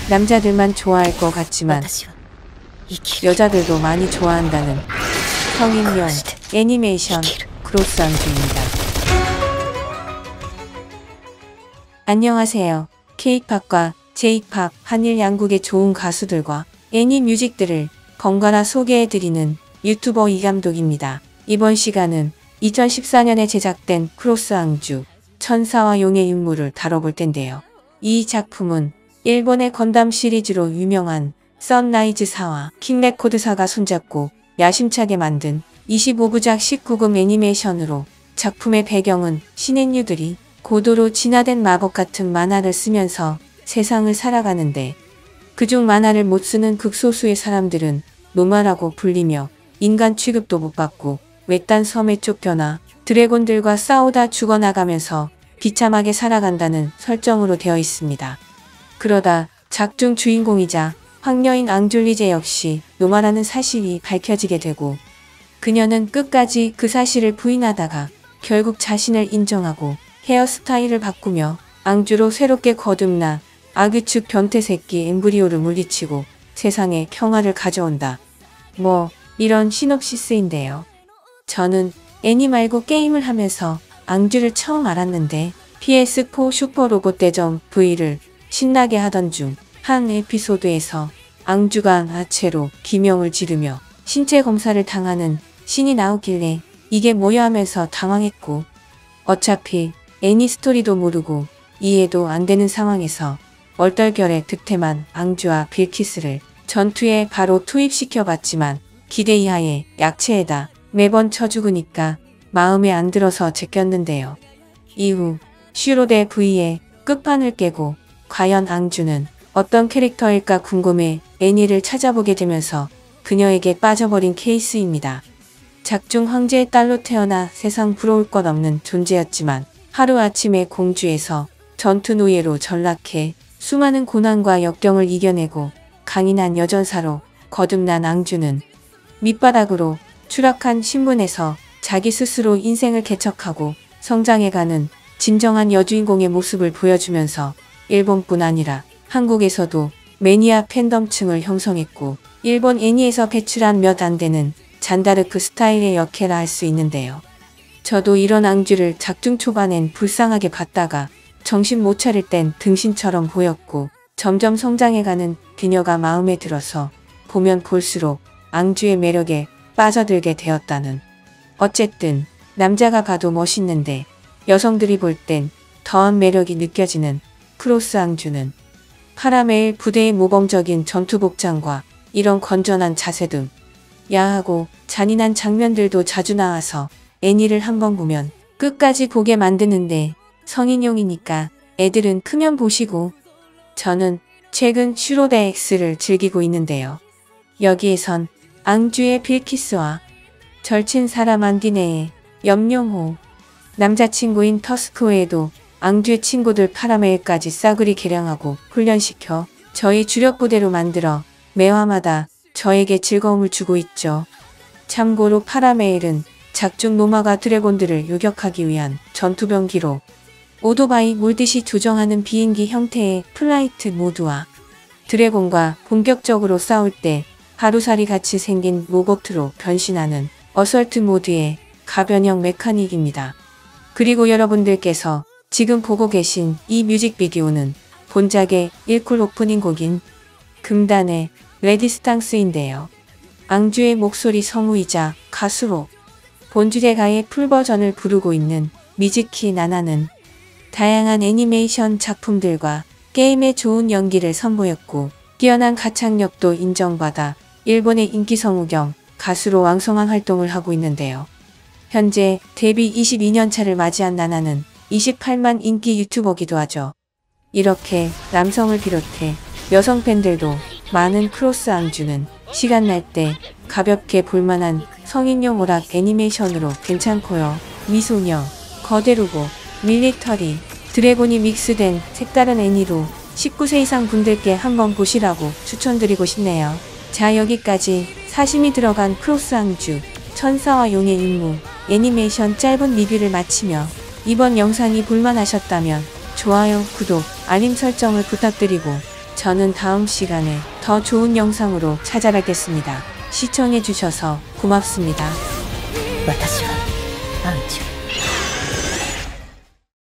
남자들만 좋아할 것 같지만 여자들도 많이 좋아한다는 성인용 애니메이션 크로스 앙주입니다. 안녕하세요. K-팝과 J-팝 한일 양국의 좋은 가수들과 애니 뮤직들을 번갈아 소개해드리는 유튜버 이감독입니다. 이번 시간은 2014년에 제작된 크로스 앙주 천사와 용의 임무를 다뤄볼 텐데요. 이 작품은 일본의 건담 시리즈로 유명한 선라이즈사와 킹레코드사가 손잡고 야심차게 만든 25부작 19금 애니메이션으로 작품의 배경은 신인류들이 고도로 진화된 마법 같은 만화를 쓰면서 세상을 살아가는데 그중 만화를 못 쓰는 극소수의 사람들은 노마라고 불리며 인간 취급도 못 받고 외딴 섬에 쫓겨나 드래곤들과 싸우다 죽어나가면서 비참하게 살아간다는 설정으로 되어 있습니다. 그러다 작중 주인공이자 황녀인 앙줄리제 역시 노마라는 사실이 밝혀지게 되고 그녀는 끝까지 그 사실을 부인하다가 결국 자신을 인정하고 헤어스타일을 바꾸며 앙주로 새롭게 거듭나 아귀축 변태새끼 엠브리오를 물리치고 세상에 평화를 가져온다. 뭐 이런 시놉시스인데요. 저는 애니 말고 게임을 하면서 앙주를 처음 알았는데 PS4 슈퍼로봇 대전 V를 신나게 하던 중 한 에피소드에서 앙주가 아체로 기명을 지르며 신체 검사를 당하는 신이 나오길래 이게 뭐야 하면서 당황했고 어차피 애니 스토리도 모르고 이해도 안 되는 상황에서 얼떨결에 득템한 앙주와 빌키스를 전투에 바로 투입시켜 봤지만 기대 이하의 약체에다 매번 쳐 죽으니까 마음에 안 들어서 제꼈는데요. 이후 슈로데 V의 끝판을 깨고 과연 앙주는 어떤 캐릭터일까 궁금해 애니를 찾아보게 되면서 그녀에게 빠져버린 케이스입니다. 작중 황제의 딸로 태어나 세상 부러울 것 없는 존재였지만 하루아침에 공주에서 전투 노예로 전락해 수많은 고난과 역경을 이겨내고 강인한 여전사로 거듭난 앙주는 밑바닥으로 추락한 신분에서 자기 스스로 인생을 개척하고 성장해가는 진정한 여주인공의 모습을 보여주면서 일본뿐 아니라 한국에서도 매니아 팬덤층을 형성했고 일본 애니에서 배출한 몇 안 되는 잔다르크 스타일의 역해라 할 수 있는데요. 저도 이런 앙주를 작중 초반엔 불쌍하게 봤다가 정신 못 차릴 땐 등신처럼 보였고 점점 성장해가는 그녀가 마음에 들어서 보면 볼수록 앙주의 매력에 빠져들게 되었다는. 어쨌든 남자가 봐도 멋있는데 여성들이 볼 땐 더한 매력이 느껴지는 크로스 앙주는 파라메일 부대의 모범적인 전투 복장과 이런 건전한 자세 등 야하고 잔인한 장면들도 자주 나와서 애니를 한번 보면 끝까지 보게 만드는데 성인용이니까 애들은 크면 보시고 저는 최근 슈로데 X를 즐기고 있는데요. 여기에선 앙주의 빌키스와 절친 사람 안디네의 염룡호, 남자친구인 터스크 외에도 앙주의 친구들 파라메일까지 싸그리 개량하고 훈련시켜 저희 주력부대로 만들어 매화마다 저에게 즐거움을 주고 있죠. 참고로 파라메일은 작중 노마가 드래곤들을 요격하기 위한 전투병기로 오토바이 몰듯이 조정하는 비행기 형태의 플라이트 모드와 드래곤과 본격적으로 싸울 때 하루살이 같이 생긴 로보트로 변신하는 어설트 모드의 가변형 메카닉입니다. 그리고 여러분들께서 지금 보고 계신 이 뮤직비디오는 본작의 1쿨 오프닝 곡인 금단의 레디스탕스인데요. 앙주의 목소리 성우이자 가수로 본주제가의 풀버전을 부르고 있는 미즈키 나나는 다양한 애니메이션 작품들과 게임의 좋은 연기를 선보였고 뛰어난 가창력도 인정받아 일본의 인기 성우 겸 가수로 왕성한 활동을 하고 있는데요. 현재 데뷔 22년차를 맞이한 나나는 28만 인기 유튜버기도 하죠. 이렇게 남성을 비롯해 여성 팬들도 많은 크로스 앙주는 시간 날 때 가볍게 볼만한 성인용 오락 애니메이션으로 괜찮고요. 미소녀, 거대로고, 밀리터리, 드래곤이 믹스된 색다른 애니로 19세 이상 분들께 한번 보시라고 추천드리고 싶네요. 자, 여기까지 사심이 들어간 크로스 앙주 천사와 용의 임무 애니메이션 짧은 리뷰를 마치며 이번 영상이 볼만하셨다면 좋아요, 구독, 알림 설정을 부탁드리고 저는 다음 시간에 더 좋은 영상으로 찾아뵙겠습니다. 시청해주셔서 고맙습니다. 私はアンジュ